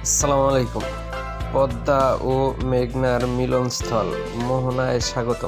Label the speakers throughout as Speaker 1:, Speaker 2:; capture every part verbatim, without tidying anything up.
Speaker 1: আসসালামু আলাইকুম। পদ্মা ও মেঘনার মিলনস্থল মোহনায় স্বাগতম।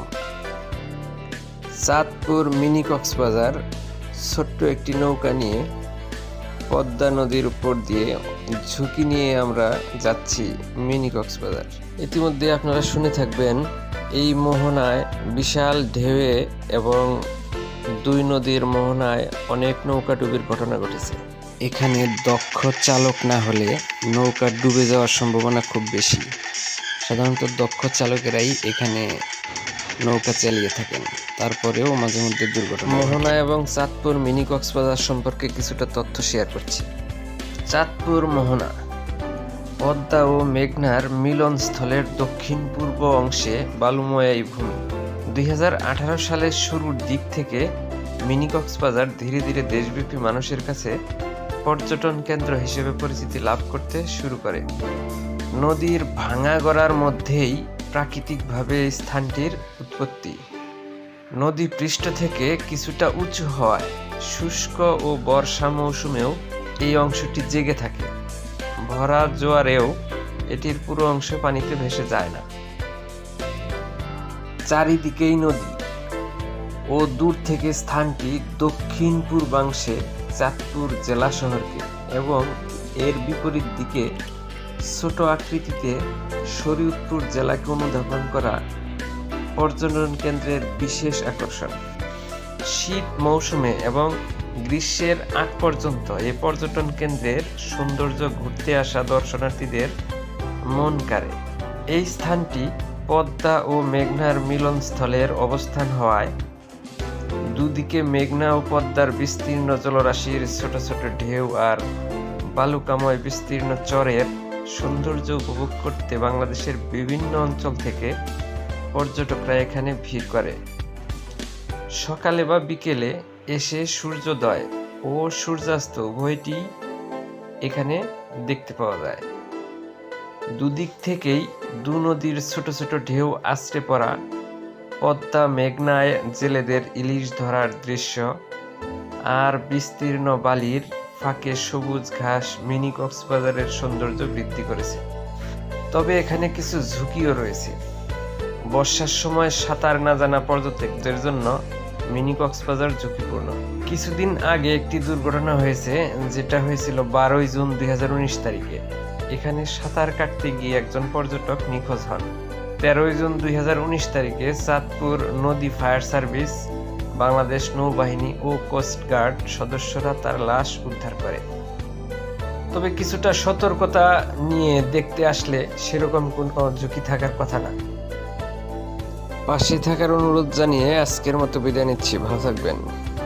Speaker 1: চাঁদপুর মিনি কক্সবাজার ছোট্ট একটি নৌকা নিয়ে পদ্মা নদীর উপর দিয়ে ঝুঁকি নিয়ে আমরা যাচ্ছি মিনি কক্সবাজার। ইতিমধ্যে আপনারা শুনে থাকবেন এই মোহনায় বিশাল ঢেউয়ে এবং দুই নদীর মোহনায় অনেক নৌকা ডুবির ঘটনা ঘটেছে। এখানে দক্ষ চালক না হলে নৌকা ডুবে যাওয়ার সম্ভাবনা খুব বেশি। সাধারণত দক্ষ চালকেরাই এখানে নৌকা চালিয়ে থাকেন, তারপরেও মাঝে মধ্যে দুর্ঘটনা। মোহনা এবং চাঁদপুর মিনি কক্সবাজার সম্পর্কে কিছুটা তথ্য শেয়ার করছি। চাঁদপুর মোহনা পদ্মা ও মেঘনার মিলনস্থলের দক্ষিণ পূর্ব অংশে বালুময় এই ভূমি। দুই হাজার আঠারো সালের শুরুর দিক থেকে মিনি কক্সবাজার ধীরে ধীরে দেশব্যাপী মানুষের কাছে পর্যটন কেন্দ্র হিসেবে পরিচিতি লাভ করতে শুরু করে। নদীর ভাঙা গড়ার মধ্যেই প্রাকৃতিকভাবে স্থানটির উৎপত্তি। নদী পৃষ্ঠ থেকে কিছুটা উঁচু হওয়ায় শুষ্ক ও বর্ষা মৌসুমেও এই অংশটি জেগে থাকে। ভরা জোয়ারেও এটির পুরো অংশ পানিতে ভেসে যায় না। চারিদিকেই নদী ও দূর থেকে স্থানটি দক্ষিণ পূর্বাংশে চাঁদপুর জেলা শহরকে এবং এর বিপরীত দিকে ছোট আকৃতিতে শরীয়তপুর জেলাকে অনুধাবন করা পর্যটন কেন্দ্রের বিশেষ আকর্ষণ। শীত মৌসুমে এবং গ্রীষ্মের আগ পর্যন্ত এই পর্যটন কেন্দ্রের সৌন্দর্য ঘুরতে আসা দর্শনার্থীদের মন কাড়ে। এই স্থানটি পদ্মা ও মেঘনার মিলনস্থলের অবস্থান হওয়ায় দুদিকে মেঘনা ও পদ্মার বিস্তীর্ণ জলরাশির ছোট ছোট ঢেউ আর বালুকাময় বিস্তীর্ণ চরের সৌন্দর্য উপভোগ করতে বাংলাদেশের বিভিন্ন অঞ্চল থেকে পর্যটকরা এখানে ভিড় করে। সকালে বা বিকেলে এসে সূর্যোদয় ও সূর্যাস্ত উভয়টি এখানে দেখতে পাওয়া যায়। দুদিক থেকেই দু নদীর ছোট ছোট ঢেউ আছড়ে পড়া, পদ্মা মেঘনায় জেলেদের ইলিশ ধরার দৃশ্য আর বিস্তীর্ণ বালির ফাঁকে সবুজ ঘাস মিনি কক্সবাজারের সৌন্দর্য বৃদ্ধি করেছে। তবে এখানে কিছু ঝুঁকিও রয়েছে। বর্ষার সময় সাঁতার না জানা পর্যটকদের জন্য মিনি কক্সবাজার ঝুঁকিপূর্ণ। কিছুদিন আগে একটি দুর্ঘটনা হয়েছে, যেটা হয়েছিল বারোই জুন দুই হাজার উনিশ তারিখে। এখানে সাঁতার কাটতে গিয়ে একজন পর্যটক নিখোঁজ হন। তেরোই জুন দুই হাজার উনিশ তারিখে চাঁদপুর নদী ফায়ার সার্ভিস, বাংলাদেশ নৌবাহিনী ও কোস্টগার্ড সদস্যরা তার লাশ উদ্ধার করে। তবে কিছুটা সতর্কতা নিয়ে দেখতে আসলে সেরকম কোনো ঝুঁকি থাকার কথা না। পাশে থাকার অনুরোধ জানিয়ে আজকের মতো বিদায় নিচ্ছি। ভালো থাকবেন।